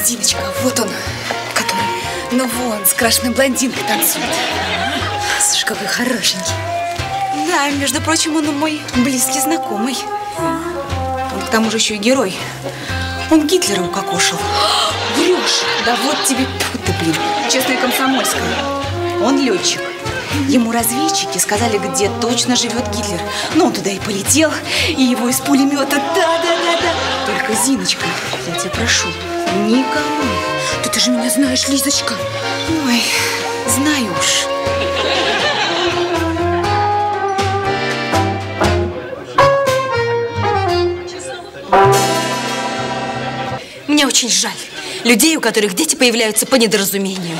Зиночка, вот он, который, ну вон, с крашеной блондинкой танцует. Слушай, какой хорошенький. Да, между прочим, он мой близкий знакомый. Он к тому же еще и герой. Он Гитлера укокошил. Врешь? Да вот тебе, тьфу ты, блин, честная комсомольская. Он летчик. Ему разведчики сказали, где точно живет Гитлер. Но он туда и полетел, и его из пулемета. Да. Только, Зиночка, я тебя прошу, никому. Да ты же меня знаешь, Лизочка. Ой, знаю уж. Мне очень жаль людей, у которых дети появляются по недоразумению.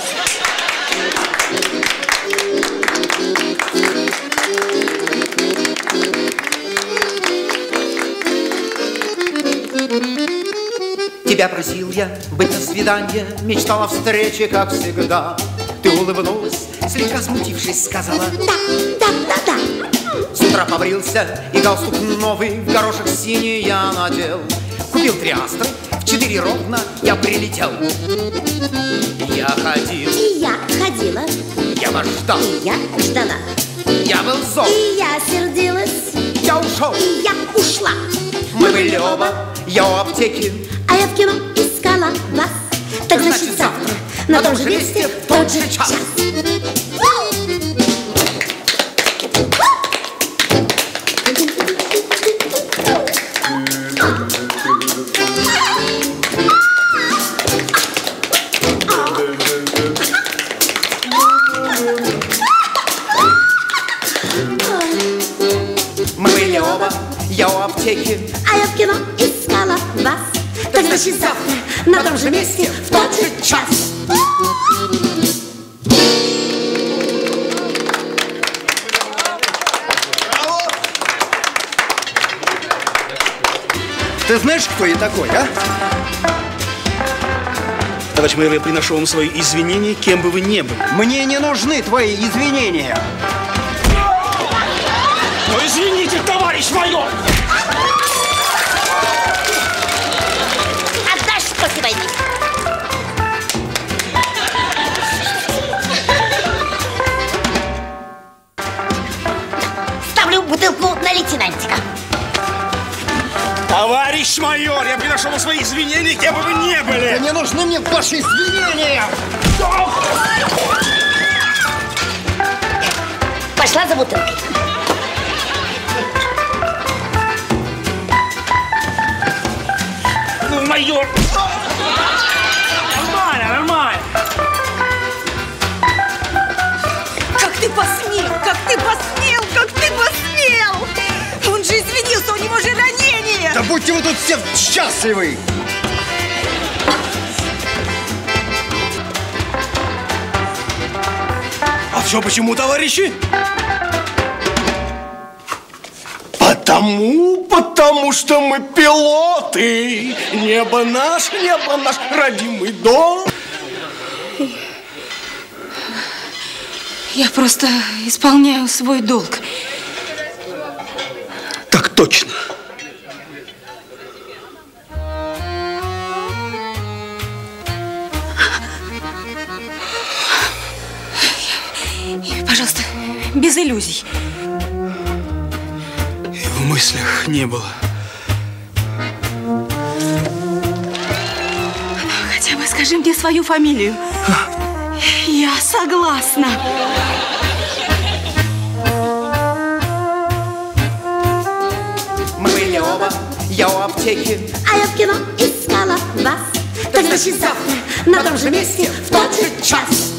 Тебя просил я быть на свидание, мечтал о встрече, как всегда. Ты улыбнулась, слегка смутившись, сказала: да. С утра побрился, и галстук новый в горошек синий я надел. Купил 3 астры, в 4 ровно я прилетел. Я ходил, и я ходила, я вас ждал, и я ждала, я был зол, и я сердилась, я ушел, и я ушла. Мы были оба, я у аптеки, а я в кино искала вас. Так значит завтра на том же месте в тот же час. Мы были оба, я у аптеки, а я в кино искала вас. Так значит завтра на том же месте в тот же час. Ты знаешь, кто я такой, а? Товарищ майор, я приношу вам свои извинения, кем бы вы ни были. Мне не нужны твои извинения. Ну, извините, товарищ майор! Отдашь после войны. Ставлю бутылку на лейтенантика. Товарищ майор, я приношу вам свои извинения, кем бы вы ни были. Да не нужны мне ваши извинения. Пошла за бутылкой. Ну, майор! Нормально. Как ты посмел? Он же извинился, у него же ранение. Да будьте вы тут все счастливы. А все почему, товарищи? Потому что мы пилоты. Небо наш родимый дом. Я просто исполняю свой долг. Так точно. Пожалуйста, без иллюзий. И в мыслях не было. Хотя бы скажи мне свою фамилию. Я согласна. мы были оба, я у аптеки, А я в кино искала вас. Так значит завтра на том же месте в тот же час.